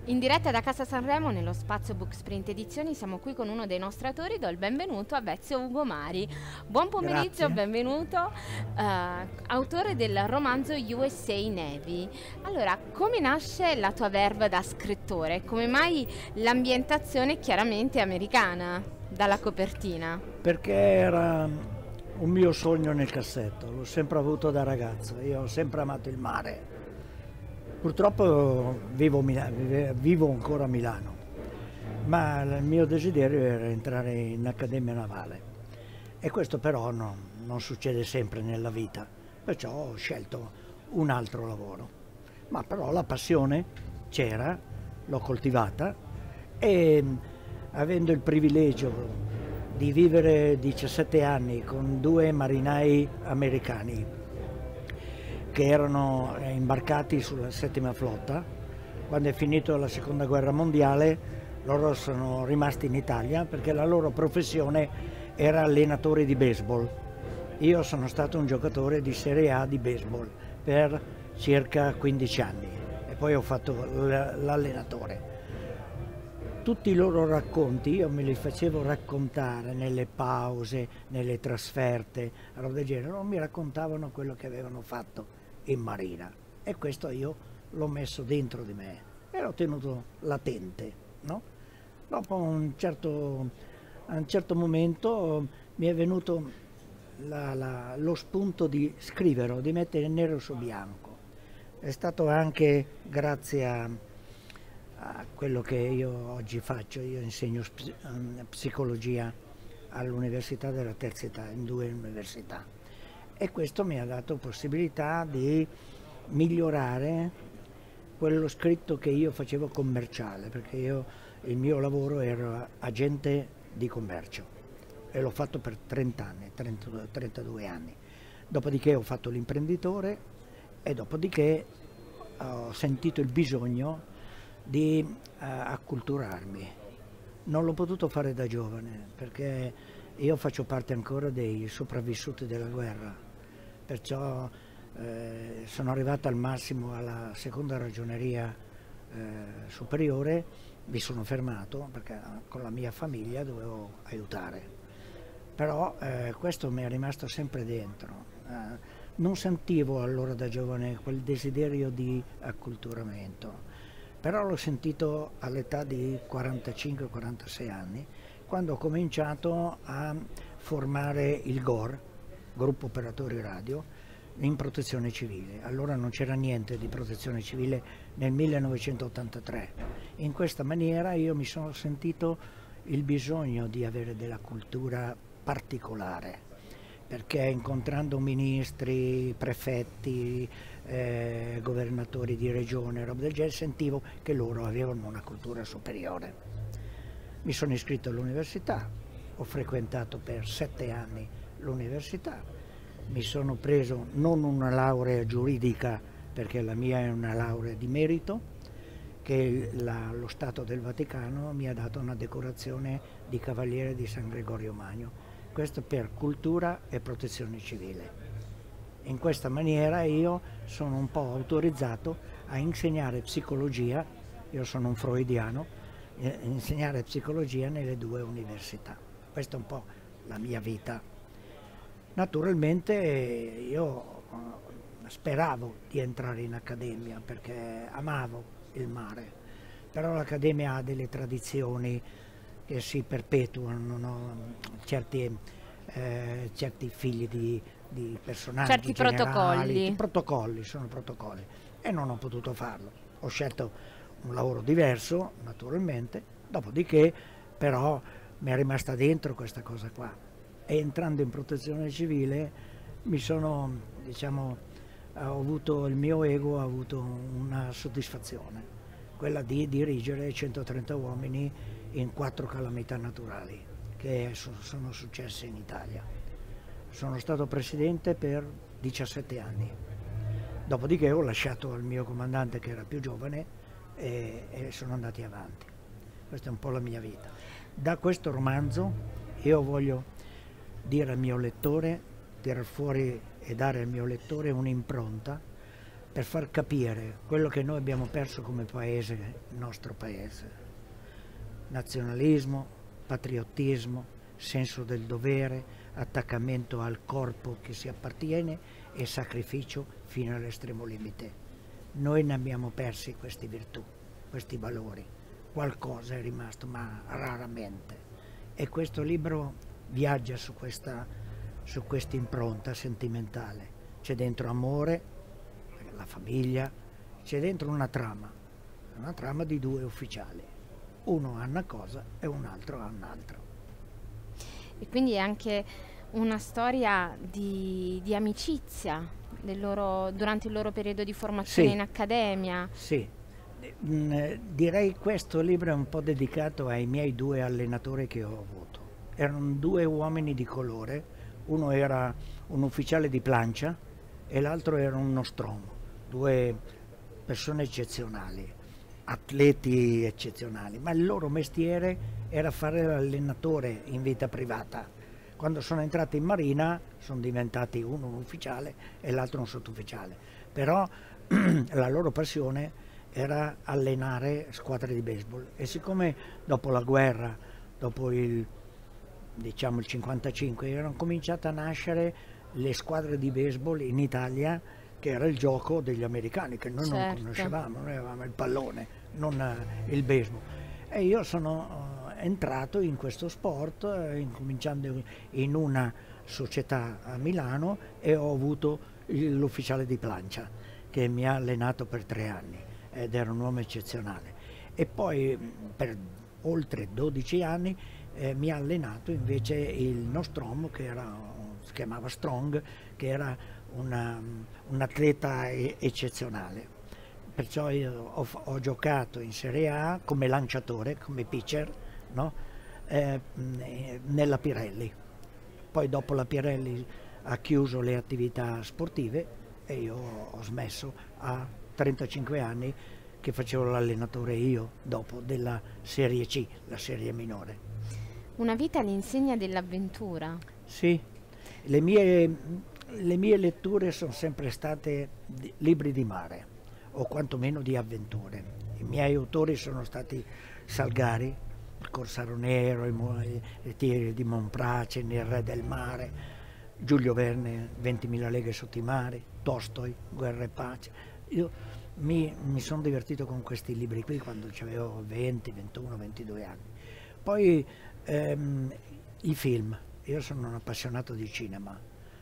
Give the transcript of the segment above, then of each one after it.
In diretta da Casa Sanremo nello spazio Booksprint Edizioni siamo qui con uno dei nostri autori. Do il benvenuto a Ezio Ugo Mari. Buon pomeriggio, Grazie. benvenuto. Autore del romanzo USA Navy. Allora, come nasce la tua verve da scrittore? Come mai l'ambientazione è chiaramente americana dalla copertina? Perché era un mio sogno nel cassetto, l'ho sempre avuto da ragazzo, io ho sempre amato il mare. Purtroppo vivo ancora a Milano, ma il mio desiderio era entrare in Accademia Navale e questo però non succede sempre nella vita, perciò ho scelto un altro lavoro. Ma però la passione c'era, l'ho coltivata e avendo il privilegio di vivere 17 anni con due marinai americani che erano imbarcati sulla settima flotta, quando è finita la seconda guerra mondiale loro sono rimasti in Italia perché la loro professione era allenatori di baseball. Io sono stato un giocatore di Serie A di baseball per circa 15 anni e poi ho fatto l'allenatore. Tutti i loro racconti io me li facevo raccontare nelle pause, nelle trasferte, roba del genere, non mi raccontavano quello che avevano fatto in marina e questo io l'ho messo dentro di me e l'ho tenuto latente, no? Dopo a un certo momento mi è venuto lo spunto di scrivere, di mettere nero su bianco. È stato anche grazie a quello che io oggi faccio. Io insegno psicologia all'Università della Terza Età, in 2 università, e questo mi ha dato possibilità di migliorare quello scritto che io facevo commerciale, perché il mio lavoro era agente di commercio e l'ho fatto per 30 anni, 32 anni. Dopodiché ho fatto l'imprenditore e dopodiché ho sentito il bisogno di acculturarmi. Non l'ho potuto fare da giovane perché io faccio parte ancora dei sopravvissuti della guerra, perciò sono arrivato al massimo alla seconda ragioneria superiore, mi sono fermato perché con la mia famiglia dovevo aiutare, però questo mi è rimasto sempre dentro. Non sentivo allora da giovane quel desiderio di acculturamento, però l'ho sentito all'età di 45-46 anni, quando ho cominciato a formare il GOR, Gruppo Operatori Radio, in protezione civile. Allora non c'era niente di protezione civile nel 1983. In questa maniera io mi sono sentito il bisogno di avere della cultura particolare, perché incontrando ministri, prefetti, governatori di regione, roba del genere, sentivo che loro avevano una cultura superiore. Mi sono iscritto all'università, ho frequentato per 7 anni l'università, mi sono preso non una laurea giuridica, perché la mia è una laurea di merito, che lo Stato del Vaticano mi ha dato una decorazione di Cavaliere di San Gregorio Magno, questo per cultura e protezione civile. In questa maniera io sono un po' autorizzato a insegnare psicologia, io sono un freudiano, insegnare psicologia nelle 2 università. Questa è un po' la mia vita. Naturalmente io speravo di entrare in accademia perché amavo il mare, però l'accademia ha delle tradizioni che si perpetuano, no? Certi figli di personaggi Certi generali, protocolli. sono protocolli e non ho potuto farlo. Ho scelto un lavoro diverso, naturalmente, dopodiché però mi è rimasta dentro questa cosa qua e entrando in protezione civile mi sono, diciamo, ho avuto il mio ego, ha avuto una soddisfazione, quella di dirigere 130 uomini in 4 calamità naturali che sono successe in Italia. Sono stato presidente per 17 anni, dopodiché ho lasciato il mio comandante che era più giovane e sono andati avanti. Questa è un po' la mia vita. Da questo romanzo io voglio dire al mio lettore, tirar fuori e dare al mio lettore un'impronta per far capire quello che noi abbiamo perso come paese, il nostro paese. Nazionalismo, patriottismo, senso del dovere, attaccamento al corpo che si appartiene e sacrificio fino all'estremo limite. Noi ne abbiamo persi queste virtù, questi valori. Qualcosa è rimasto, ma raramente. E questo libro viaggia su questa impronta sentimentale. C'è dentro amore, la famiglia, c'è dentro una trama di due ufficiali. Uno ha una cosa e un altro ha un'altra. E quindi è anche una storia di amicizia durante il loro periodo di formazione in accademia. Sì, direi questo libro è un po' dedicato ai miei due allenatori che ho avuto. Erano due uomini di colore, uno era un ufficiale di plancia e l'altro era un nostromo, due persone eccezionali, atleti eccezionali, ma il loro mestiere era fare l'allenatore in vita privata. Quando sono entrati in Marina sono diventati uno un ufficiale e l'altro un sottufficiale, però la loro passione era allenare squadre di baseball e siccome dopo la guerra, dopo il 55, erano cominciate a nascere le squadre di baseball in Italia, che era il gioco degli americani, che noi non conoscevamo, noi avevamo il pallone, non il baseball. E io sono entrato in questo sport, incominciando in una società a Milano e ho avuto l'ufficiale di plancia che mi ha allenato per 3 anni ed era un uomo eccezionale. E poi per oltre 12 anni mi ha allenato invece il nostromo, che si chiamava Strong, che era un atleta eccezionale. Perciò io ho giocato in Serie A come lanciatore, come pitcher, no? Nella Pirelli. Poi dopo la Pirelli ha chiuso le attività sportive e io ho smesso a 35 anni che facevo l'allenatore io dopo della Serie C, la serie minore. Una vita all'insegna dell'avventura. Sì, le mie letture sono sempre state libri di mare o quantomeno di avventure. I miei autori sono stati Salgari, il Corsaro Nero, i Tiri di Monprace, Il Re del Mare, Giulio Verne, 20.000 leghe sotto i mari, Tolstoi, Guerra e Pace. Io mi sono divertito con questi libri qui quando avevo 20, 21, 22 anni. Poi i film, io sono un appassionato di cinema,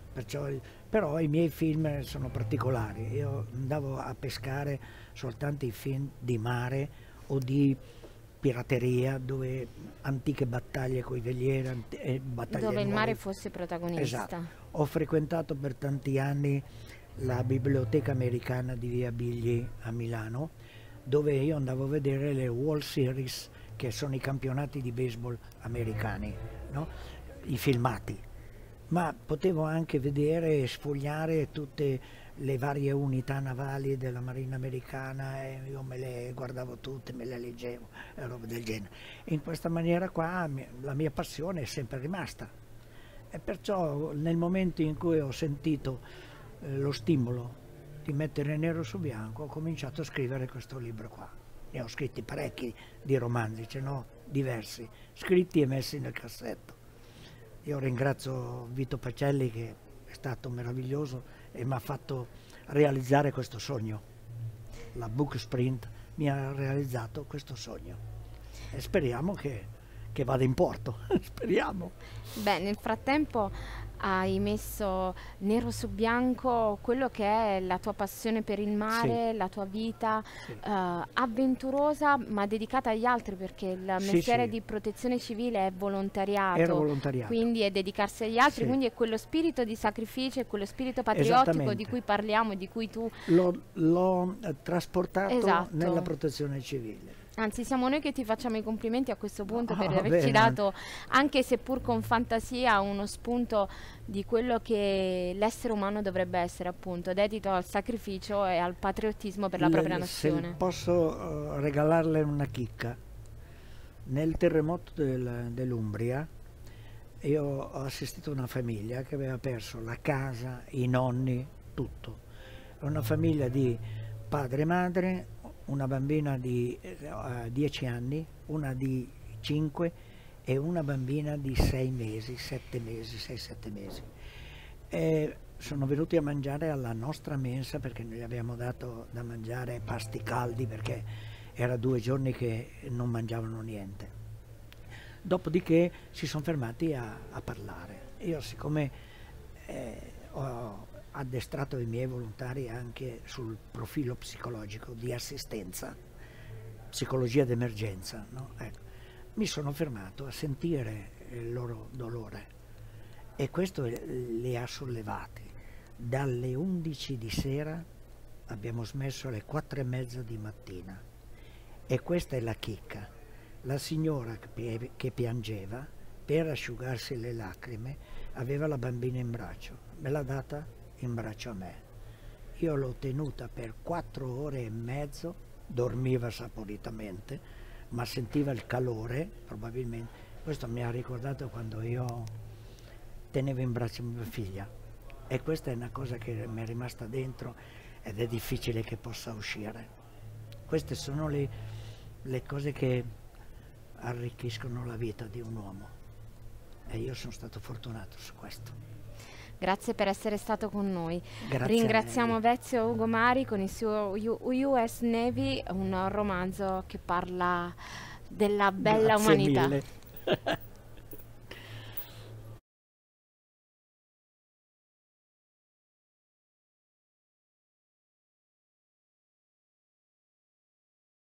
però i miei film sono particolari. Io andavo a pescare soltanto i film di mare o di pirateria, dove antiche battaglie con i velieri, battaglie dove il nuove. mare fosse protagonista. Esatto. Ho frequentato per tanti anni la biblioteca americana di Via Bigli a Milano, dove io andavo a vedere le World Series, che sono i campionati di baseball americani, no? I filmati, ma potevo anche vedere e sfogliare tutte le varie unità navali della Marina americana e io me le guardavo tutte, me le leggevo e roba del genere. E in questa maniera qua la mia passione è sempre rimasta e perciò nel momento in cui ho sentito lo stimolo di mettere nero su bianco ho cominciato a scrivere questo libro qua. Ne ho scritti parecchi di romanzi, ce n'ho diversi, scritti e messi nel cassetto. Io ringrazio Vito Pacelli che è stato meraviglioso e mi ha fatto realizzare questo sogno. La Book Sprint mi ha realizzato questo sogno e speriamo che vada in porto, speriamo. Beh, nel frattempo hai messo nero su bianco quello che è la tua passione per il mare, Sì. la tua vita Sì. avventurosa ma dedicata agli altri, perché il mestiere sì. di protezione civile è volontariato, Era volontariato. quindi è dedicarsi agli altri, Sì. quindi è quello spirito di sacrificio e quello spirito patriottico di Esattamente. cui parliamo e di cui tu... L'ho trasportato Esatto. nella protezione civile. Anzi, siamo noi che ti facciamo i complimenti a questo punto per Ah, averci bene. dato, anche seppur con fantasia, uno spunto di quello che l'essere umano dovrebbe essere, appunto, dedito al sacrificio e al patriottismo per la propria Se nazione. posso regalarle una chicca, nel terremoto dell'Umbria io ho assistito a una famiglia che aveva perso la casa, i nonni, tutto. una famiglia di padre e madre, una bambina di 10 anni, una di 5 e una bambina di 6 mesi, 7 mesi, 6-7 mesi. E sono venuti a mangiare alla nostra mensa perché noi gli abbiamo dato da mangiare pasti caldi perché era 2 giorni che non mangiavano niente. Dopodiché si sono fermati a parlare. Io siccome ho addestrato i miei volontari anche sul profilo psicologico di assistenza, psicologia d'emergenza, no? Ecco, mi sono fermato a sentire il loro dolore e questo li ha sollevati. Dalle 11 di sera abbiamo smesso alle 4:30 di mattina e questa è la chicca. La signora che piangeva, per asciugarsi le lacrime, aveva la bambina in braccio, me l'ha data in braccio a me. Io l'ho tenuta per 4 ore e mezzo, dormiva saporitamente, ma sentiva il calore, probabilmente. Questo mi ha ricordato quando io tenevo in braccio mia figlia. E questa è una cosa che mi è rimasta dentro ed è difficile che possa uscire. Queste sono le cose che arricchiscono la vita di un uomo e io sono stato fortunato su questo. Grazie per essere stato con noi. Grazie. Ringraziamo Ezio Ugomari con il suo US Navy, un romanzo che parla della bella Grazie umanità. mille.